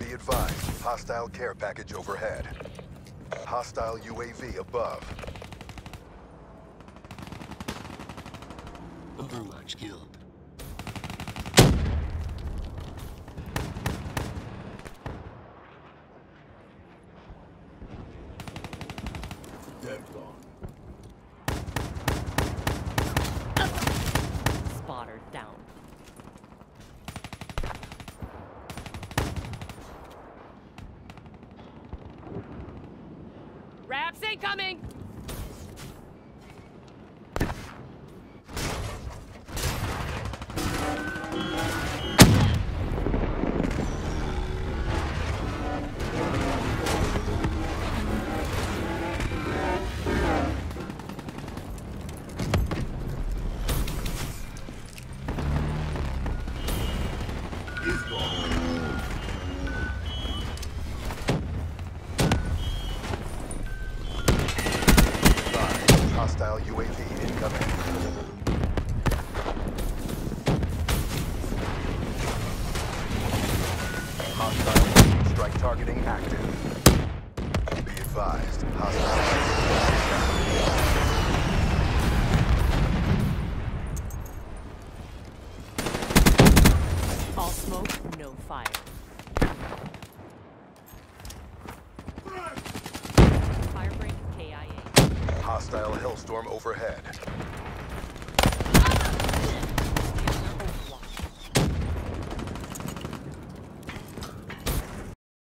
Be advised, hostile care package overhead. Hostile UAV above. Overwatch killed. Dead gone. Spotter down. Raps incoming! Hostile UAV incoming. Hostile strike targeting active. Be advised, hostile. All smoke, no fire. Firebreak KIA. Hostile hellstorm overhead.